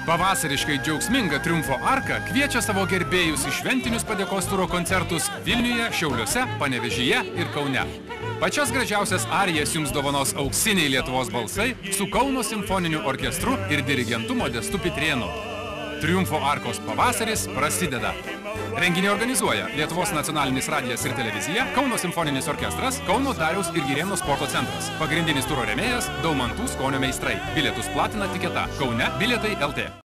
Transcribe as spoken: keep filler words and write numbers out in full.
Pavasariškai džiaugsminga Triumfo arka kviečia savo gerbėjus į šventinius padėkos turo koncertus Vilniuje, Šiauliuose, Panevėžyje ir Kaune. Pačias gražiausias arijas jums dovanos auksiniai Lietuvos balsai su Kauno simfoniniu orkestru ir dirigentu Modestu Pitrėnu. Triumfo arkos pavasaris prasideda. Renginį organizuoja Lietuvos nacionalinis radijas ir televizija, Kauno simfoninis orkestras, Kauno Dariaus ir Girėno sporto centras. Pagrindinis turo rėmėjas Daumantų skonio meistrai. Bilietus platina Tiketa. Kaune bilietai L T.